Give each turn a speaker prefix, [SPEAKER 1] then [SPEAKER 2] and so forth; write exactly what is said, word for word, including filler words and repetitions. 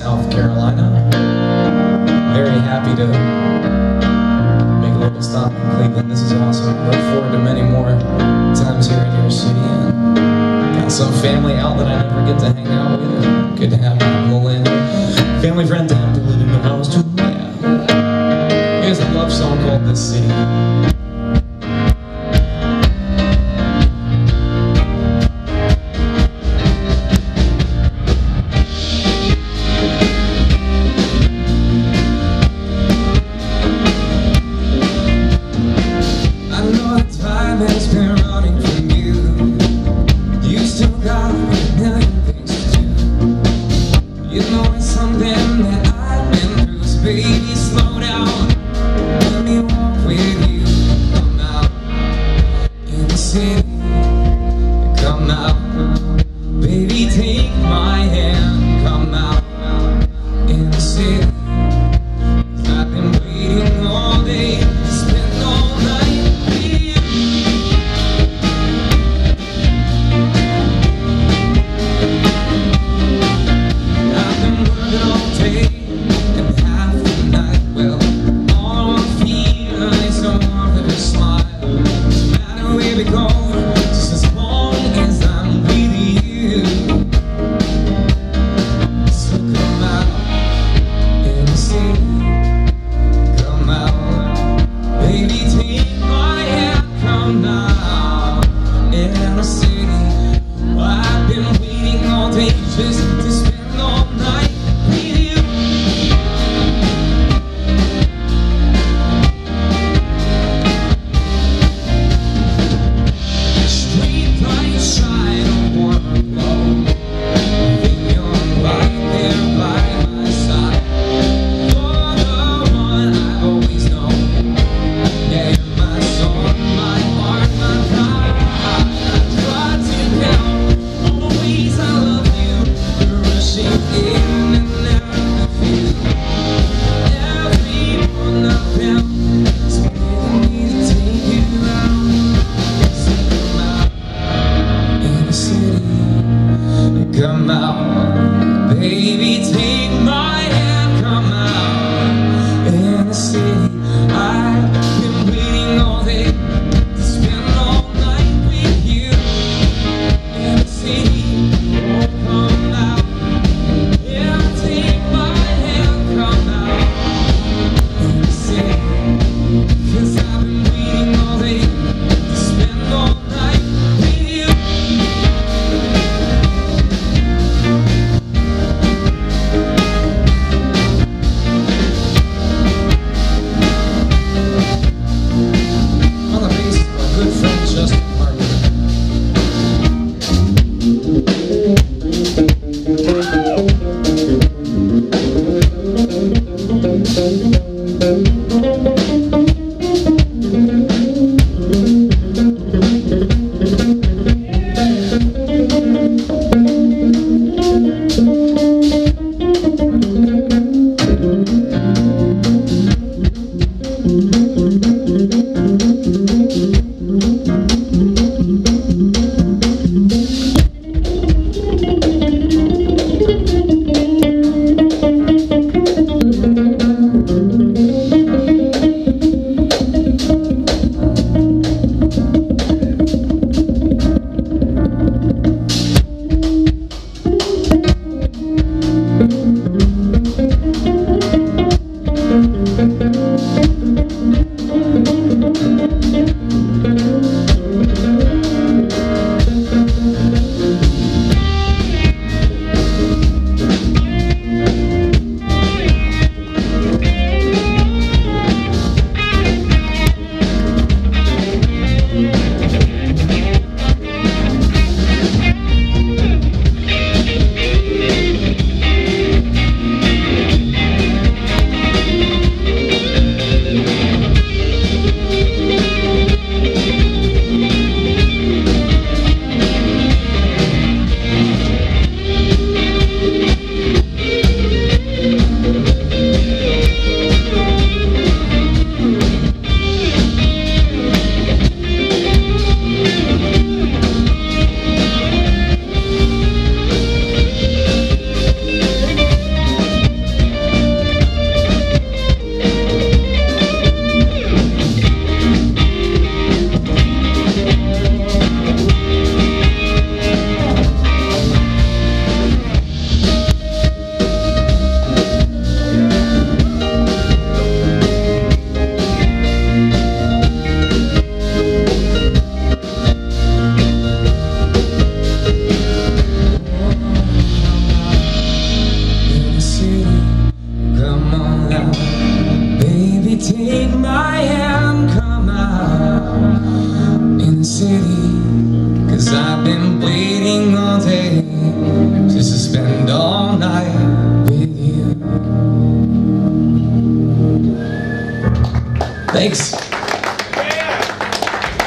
[SPEAKER 1] South Carolina. Very happy to make a little stop in Cleveland. This is awesome. Look forward to many more times here in your city. And got some family out that I never get to hang out with. Good to have people in. Family friends have to live in the house too. Yeah. Here's a love song called This City.
[SPEAKER 2] Has been running from you. You still got a million things to do. You know it's something that I've been through. So baby, slow down. Let me walk with you. Come out in the city. Come out, baby, take my hand. Come out in the city. 'Cause I've been waiting all day to spend all night. Just to spend all night with you. Street lights shine a warm glow. Think you're right there by my side. You're the one I've always known. Yeah, you're my soul, my heart, my pride. I try to count all the ways I love you. Rushing in and out of you. Everyone I've found is waiting me to take you out. So come out in the city. Come out, baby, take my hand. Come out in the city. I've been waiting all day to spend all night with you in the city. Oh, come out. 'cause I've been waiting all day just to spend all night with you.
[SPEAKER 1] Thanks.